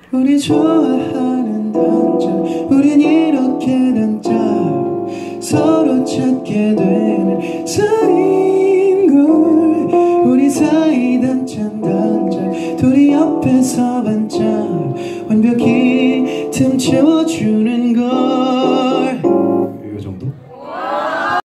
우리 좋아하는 단짝 우린 이렇게 단짝 서로 찾게 되는 사이인걸 우리 사이 단짝 단짝 둘이 옆에서 반짝 완벽히 틈 채워주